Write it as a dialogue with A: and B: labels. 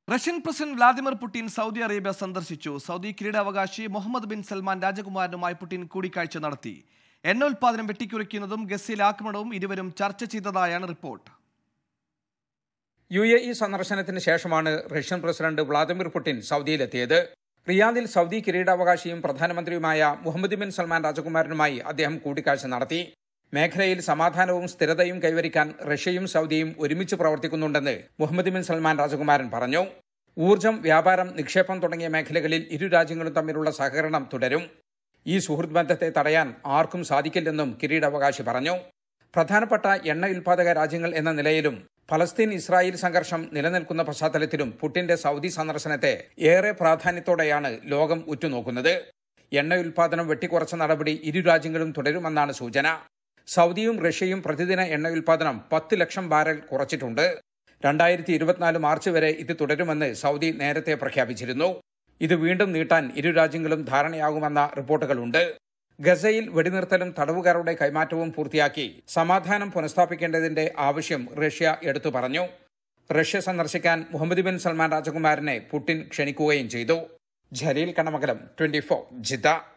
A: Russian president Vladimir Putin Saudi Arabia സന്ദർശിച്ചു. Saudi കിരീടാവകാശി Mohammed bin Salman രാജകുമാരനുമായി Putin കൂടിക്കാഴ്ച നടത്തി. എണ്ണ ഉൽപാദനം വെട്ടിക്കുറയ്ക്കുന്നതും ഗസയിലെ ആക്രമണവും ഇരുവരും ചർച്ച ചെയ്തതായാണ് റിപ്പോർട്ട്.
B: UAE സന്ദർശനത്തിന് ശേഷമാണ് റഷ്യൻ പ്രസിഡന്റ് വ്ളാദിമിർ പുടിൻ സൗദിയിലെത്തിയത്. റിയാദിൽ സൗദി കിരീടാവകാശിയും പ്രധാനമന്ത്രിയുമായ മുഹമ്മദ് ബിൻ സൽമാൻ രാജകുമാരനുമായി അദ്ദേഹം കൂടിക്കാഴ്ച നടത്തി. മേഖലയിൽ സമാധാനവും സ്ഥിരതയും കൈവരിക്കാൻ റഷ്യയും സൗദിയും ഒരുമിച്ച് പ്രവർത്തിക്കുന്നുണ്ടെന്ന് മുഹമ്മദ് ബിൻ സൽമാൻ രാജകുമാരൻ പറഞ്ഞു. ഊർജ്ജം, വ്യാപാരം, നിക്ഷേപം തുടങ്ങിയ മേഖലകളിൽ ഇരു രാജ്യങ്ങളും തമ്മിലുള്ള സഹകരണം തുടരും. ഈ സുഹൃത്ത് ബന്ധത്തെ തടയാൻ ആർക്കും സാധിക്കില്ലെന്നും കിരീടാവകാശി പറഞ്ഞു. പ്രധാനപ്പെട്ട എണ്ണ ഉൽപാദക രാജ്യങ്ങൾ എന്ന നിലയിലും ഫലസ്തീൻ ഇസ്രായേൽ സംഘർഷം നിലനിൽക്കുന്ന പശ്ചാത്തലത്തിലും പുടിന്റെ സൗദി സന്ദർശനത്തെ ഏറെ പ്രാധാന്യത്തോടെയാണ് ലോകം ഉറ്റുനോക്കുന്നത്. എണ്ണ ഉൽപാദനം വെട്ടിക്കുറച്ച നടപടി ഇരു രാജ്യങ്ങളും തുടരുമെന്നാണ് സൂചന. സൗദിയും റഷ്യയും പ്രതിദിന എണ്ണ ഉൽപാദനം 10 ലക്ഷം ബാരൽ കുറച്ചിട്ടുണ്ട്. 2024 മാർച്ച് വരെ ഇത് തുടരുമെന്ന് സൗദി നേരത്തെ പ്രഖ്യാപിച്ചിരുന്നു. ഇത് വീണ്ടും നീട്ടാൻ ഇരു രാജ്യങ്ങളും ധാരണയാകുമെന്ന റിപ്പോർട്ടുകളുണ്ട്. ഗസയിൽ വെടിനിർത്തലും തടവുകാരുടെ കൈമാറ്റവും പൂർത്തിയാക്കി സമാധാനം പുനഃസ്ഥാപിക്കേണ്ടതിന്റെ ആവശ്യം റഷ്യ എടുത്തു പറഞ്ഞു. റഷ്യ സന്ദർശിക്കാൻ മുഹമ്മദ് ബിൻ സൽമാൻ രാജകുമാരനെ പുടിൻ ക്ഷണിക്കുകയും ചെയ്തു. ജലീൽ കണമംഗലം, 24 ജിദ്ദ.